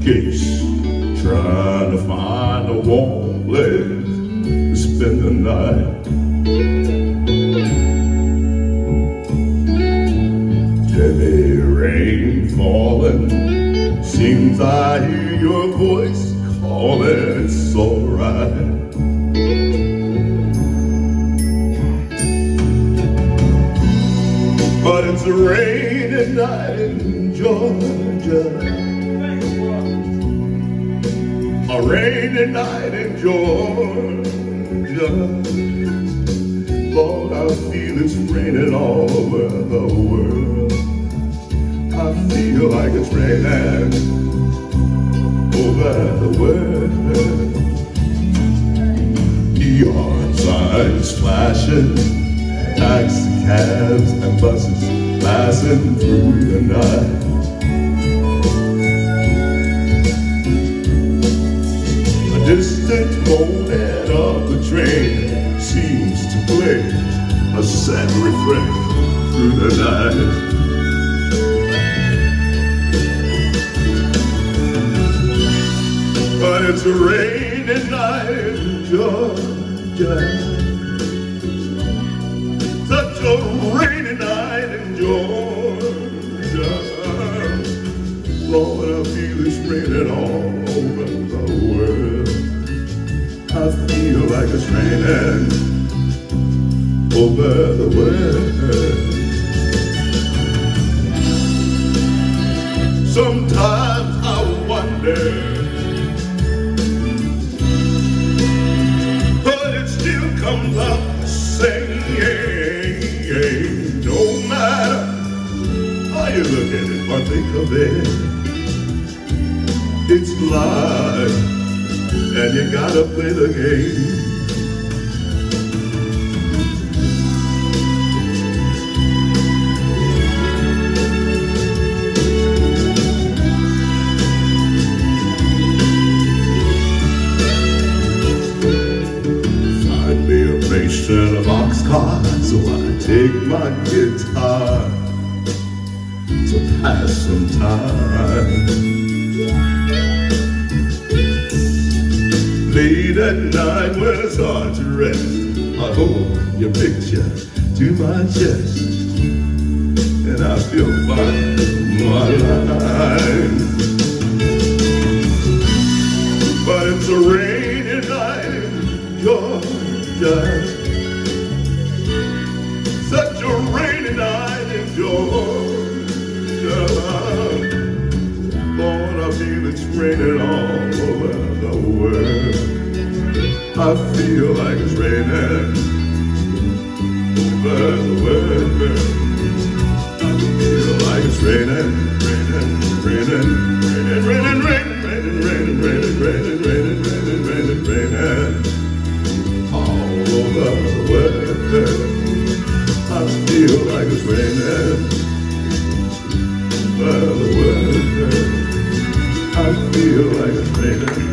gates, trying to find a warm place to spend the night. Heavy rain falling, seems I hear your voice calling. It's alright. But it's a rainy night in Georgia, a rainy night in Georgia. Lord, I feel it's raining all over the world. I feel like it's raining over the world. Neon signs flashing, taxi cabs and buses passing through the night. A distant moaning of the train seems to play a sad refrain through the night. But it's a rainy night in Georgia, such a rainy night in Georgia. Lord, I feel it's raining all over the world. I feel like it's raining over the world. Sometimes I wonder, but it still comes out the same. No matter how you look at it or think of it, it's life, and you gotta play the game. Find me a place in a boxcar, so I take my guitar to pass some time. Late at night when it's hard to rest, I hold your picture to my chest, and I feel fine my life. But it's a rainy night in Georgia, such a rainy night in Georgia. Lord, I feel it's raining all over the world. I feel like it's raining over the world. I feel like it's raining, raining, raining, raining, raining, raining, raining, raining, raining, raining, raining, raining, raining all over the world. I feel like it's raining over the world. I feel like it's raining.